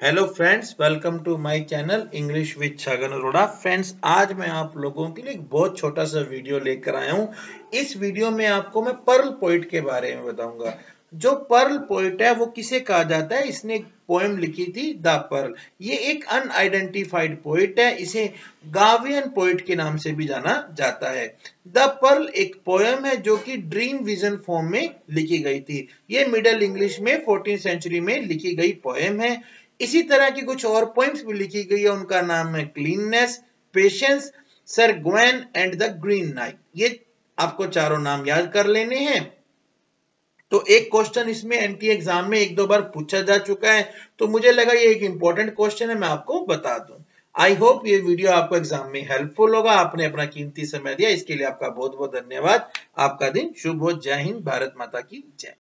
Hello friends, welcome to my channel English with Chhagan Arora. Friends, आज मैं आप लोगों के लिए एक बहुत छोटा सा वीडियो लेकर आया हूं। इस वीडियो में आपको मैं पर्ल पोइट के बारे में बताऊंगा। जो पर्ल पोइट है वो किसे कहा जाता है? इसने एक पोएम लिखी थी, द पर्ल। ये एक अनआइडेंटिफाइड पोइट है। इसे गावियन पोइट के नाम से भी जाना जाता है। द पर्ल एक पोएम है जो कि ड्रीम विजन फॉर्म में लिखी गई थी। ये मिडिल इंग्लिश में 14th सेंचुरी में लिखी गई पोएम है। इसी तरह की कुछ और पोएम्स भी लिखी गई है। उनका नाम है cleanness, patience, sir Gawain and the green knight. ये आपको चारों नाम याद कर लेने हैं। तो एक क्वेश्चन इसमें एनटी एग्जाम में एक दो बार पूछा जा चुका है, तो मुझे लगा ये एक इंपॉर्टेंट क्वेश्चन है, मैं आपको बता दूं। आई होप ये वीडियो आपको एग्जाम में हेल्पफुल होगा। आपने अपना कीमती समय दिया, इसके लिए आपका बहुत बहुत धन्यवाद। आपका दिन शुभ हो। जय हिंद, भारत माता की जय।